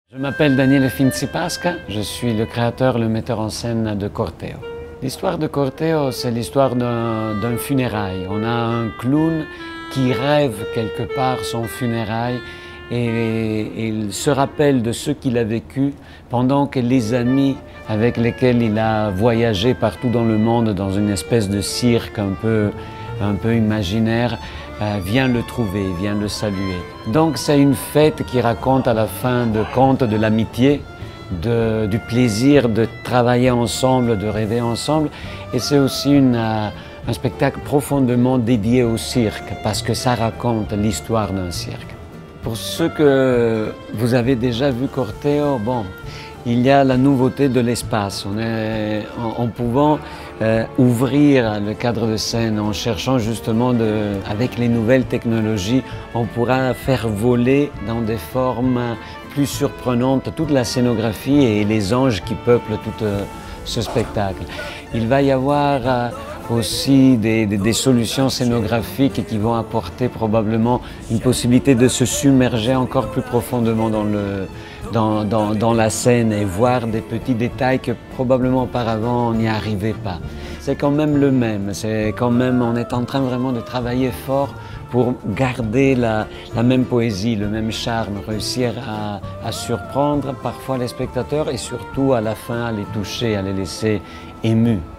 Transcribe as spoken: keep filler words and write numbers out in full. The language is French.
Je m'appelle Daniele Finzi-Pasca, je suis le créateur, le metteur en scène de Corteo. L'histoire de Corteo, c'est l'histoire d'un funérail. On a un clown qui rêve quelque part son funérail et, et il se rappelle de ce qu'il a vécu pendant que les amis avec lesquels il a voyagé partout dans le monde dans une espèce de cirque un peu, un peu imaginaire, Euh, vient le trouver, vient le saluer. Donc c'est une fête qui raconte à la fin de conte de l'amitié, du plaisir de travailler ensemble, de rêver ensemble. Et c'est aussi une, euh, un spectacle profondément dédié au cirque, parce que ça raconte l'histoire d'un cirque. Pour ceux que vous avez déjà vu Corteo, bon, il y a la nouveauté de l'espace. On est, en, en pouvant euh, ouvrir le cadre de scène, en cherchant justement, de, avec les nouvelles technologies, on pourra faire voler dans des formes plus surprenantes toute la scénographie et les anges qui peuplent tout euh, ce spectacle. Il va y avoir euh, aussi des, des, des solutions scénographiques qui vont apporter probablement une possibilité de se submerger encore plus profondément dans, le, dans, dans, dans la scène et voir des petits détails que probablement auparavant on n'y arrivait pas. C'est quand même le même, c'est quand même, on est en train vraiment de travailler fort pour garder la, la même poésie, le même charme, réussir à, à surprendre parfois les spectateurs et surtout à la fin à les toucher, à les laisser émus.